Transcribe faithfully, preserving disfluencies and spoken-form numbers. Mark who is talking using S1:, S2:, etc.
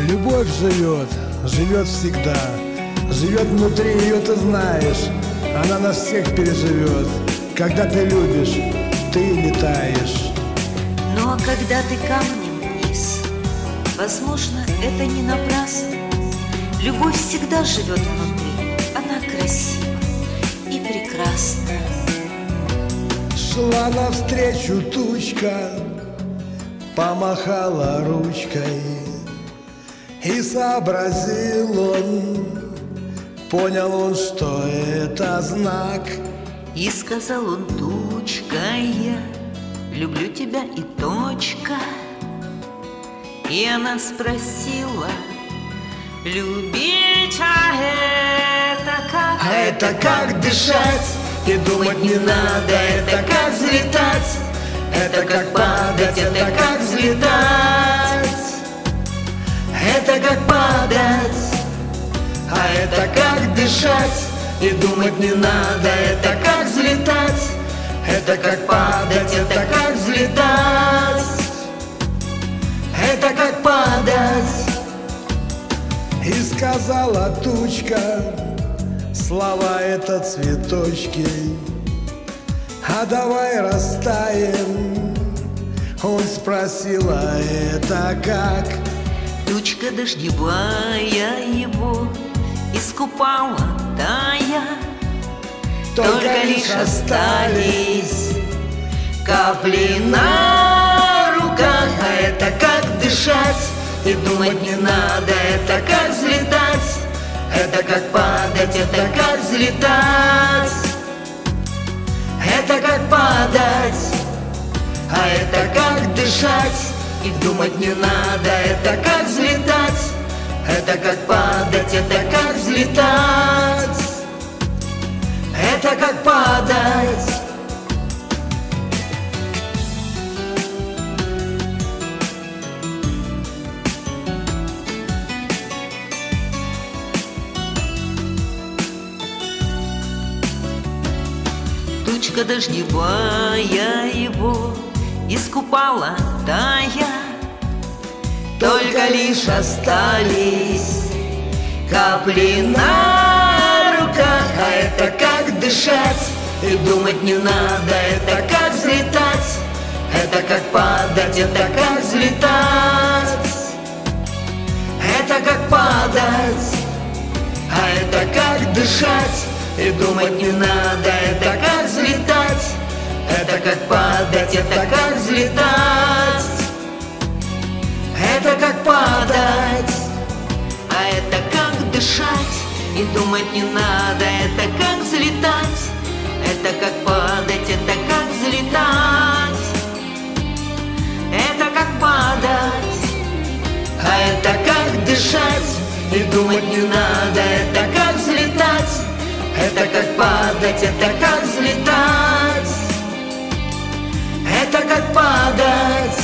S1: Любовь живет, живет всегда. Живет внутри ее, ты знаешь. Она нас всех переживет. Когда ты любишь, ты летаешь.
S2: Ну а когда ты камнем вниз, возможно, это не напрасно. Любовь всегда живет внутри. Она красива и прекрасна.
S1: Шла навстречу тучка, помахала ручкой, и сообразил он, понял он, что это знак.
S2: И сказал он: тучка, я люблю тебя и точка. И она спросила: любить, а это как?
S1: А это как дышать, и думать не надо. Это как взлетать, это как падать, это как взлетать. Это как падать, а это как дышать, и думать не надо. Это как взлетать, это как падать, это как взлетать. Это как падать. И сказала тучка слова это цветочки: а давай растаем. Он спросил: а это как?
S2: Тучка дождевая его искупала тая. Только лишь остались капли на руках.
S1: А это как дышать, и думать не надо. Это как взлетать, это как падать, это как взлетать. Это как падать, а это как дышать, и думать не надо. Это как взлетать, это как падать, это как взлетать. Это как падать.
S2: Тучка дождевая его искупала тая. Только лишь остались капли на руках.
S1: А это как дышать, и думать не надо. Это как взлетать, это как падать, это как взлетать. Это как падать, а это как дышать, и думать не надо. Это как взлетать, это как падать, это как взлетать. Это как падать,
S2: а это как дышать, и думать не надо. Это как взлетать, это как падать, это как взлетать. Это как падать,
S1: а это как дышать, и думать не надо. Это как взлетать, это как падать, это как взлетать. Это как падать.